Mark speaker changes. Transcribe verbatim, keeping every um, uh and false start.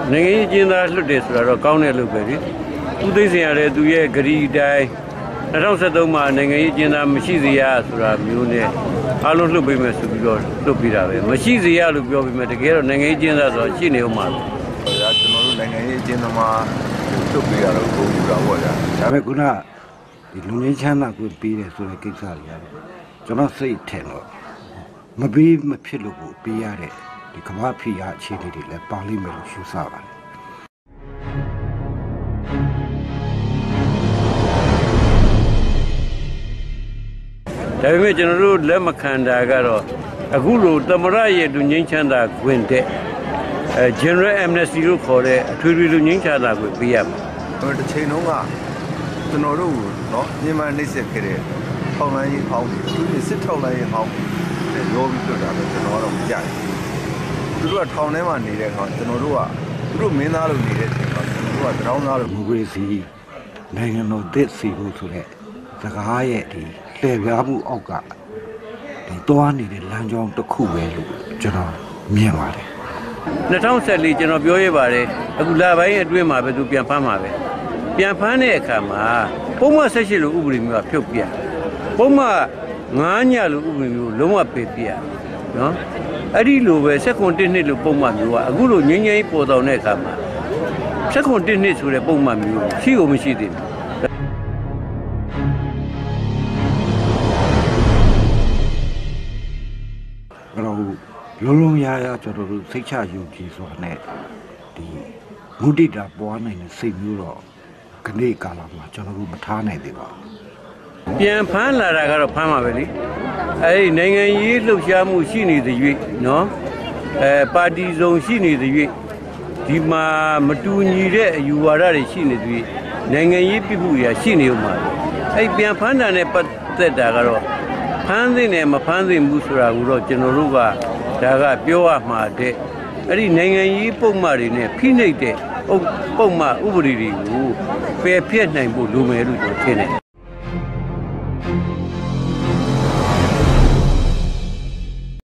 Speaker 1: နိုင်ငံရေးကျင်းသားလွတ်တယ်ဆိုတာတော့ကောင်းတဲ့လုပ်ပဲလေဦးသိန်းစိန်ရတယ်သူရဲ့ဂရီတိုင်း၂၀၁၃မှာနိုင်ငံရေးကျင်းသားမရှိစေရဆိုတာမျိုးနဲ့အားလုံးလွတ်ပေးမယ်ဆိုပြီးတော့လွတ်ပေးတာပဲမရှိစေရလို့ပြောပြီးမှတကယ်တော့နိုင်ငံရေးကျင်းသားဆိုတော့ရှိနေဦးမှာပဲ
Speaker 2: ဒါကျွန်တော်တို့နိုင်ငံရေးကျင်းသားမှာလွတ်ပေးရတော့ပုံပြတာပေါ့ဗျာ
Speaker 3: ဒါပေမဲ့ခုနဒီလူငင်းချမ်းသာကိုပေးတယ်ဆိုတဲ့ကိစ္စတွေကတော့ကျွန်တော်စိတ်ထင်တော့မပေးမဖြစ်လို့ကိုပေးရတဲ့ဒီကမ္ဘာဖိအားအခြေအနေတွေလည်းပါလိမ့်မယ်လို့ရှုဆပါတယ်
Speaker 1: ဒါပေမဲ့ကျွန်တော်တို့လက်မခံတာကတော့အခုလိုသမရရဲ့လူငင်းချမ်းသာခွင့်တဲ့အဲ General Amnesty လို့ခေါ်တဲ့အထွေထွေလူငင်းချမ်းသာကိုပေးရမှာ
Speaker 2: ။တစ်ချိန်လုံးကကျွန်တော်တို့နော်မြန်မာနှိမ့်ဆက်ခဲ့တဲ့ထောက်လိုင်းရေးဟောင်းတွေသူတွေစစ်ထောက်လိုင်းရေးဟောင်းတွေရောပြီးတွေ့တာပဲကျွန်တော်တော့မကြိုက်ဘူး။သူတို့ကထောင်ထဲမှာနေတဲ့အခါကျွန်တော်တို့ကသူတို့မင်းသားလိုနေတဲ့အချိန်မှာကျွန်တော်တို့ကတောင်းသားလို
Speaker 3: မူကရေစီနိုင်ငံတော်သစ်စီဖို့ဆိုတဲ့စကားရဲ့ဒီလှည့်ပြားမှုအောက်ကဒီသွားနေတဲ့လမ်းကြောင်းတစ်ခုပဲလို့ကျွန်တော်မြင်ပါတယ်
Speaker 1: ၂၀၁၄ကျွန်တော်ပြောရပါတယ်အခုလပိုင်းအတွင်းမှာပဲသူပြန်ဖမ်းမှာပဲပြန်ဖမ်းတဲ့အခါမှာပုံမှန်၁၈လို့ဥပဒေမျိုးကဖြုတ်ပြပုံမှန်ငါးညလို့ဥပဒေမျိုးလုံးဝပေးပြနော်အဲ့ဒီလိုပဲ၁၉နှစ်လို့ပုံမှန်မျိုးကအခုလိုငြိမ်းချမ်းရေးပေါ်တော်တဲ့အခါမှာ၁၉နှစ်ဆိုတဲ့ပုံမှန်မျိုးရှိကိုမရှိသေးဘူး
Speaker 3: လုံးလုံးရရကျွန်တော်တို့စိတ်ချယုံကြည်စွာနဲ့ဒီမုဒိတာပွားနိုင်တဲ့စိတ်မျိုးတော့ခဏကာလမှာကျွန်တော်တို့မထားနိုင်သေးပါ
Speaker 1: ဘူးပြန်ဖမ်းလာတာကတော့ဖမ်းမှာပဲလေအဲဒီနိုင်ငံရေးလှုပ်ရှားမှုရှိနေသည်၍နော်အဲပါတီစုံရှိနေသည်၍ဒီမှာမတူညီတဲ့အယူဝါဒတွေရှိနေသည်နိုင်ငံရေးပြမှုတွေရှိနေဦးမှာအဲဒီပြန်ဖမ်းတာနဲ့ပတ်သက်တာကတော့ဖမ်းသိနေမဖမ်းသိဘူးဆိုတာကိုတော့ကျွန်တော်တို့ကဒါကပြောရမှာတဲ့အဲ့ဒီနိုင်ငံရေးပုံမှန်တွေနဲ့ဖိနှိပ်တဲ့ပုံမှန်ဥပဒေတွေကိုပယ်ဖျက်နိုင်ဖို့လိုမယ်လို့ကျွန်တော်ထင်တယ်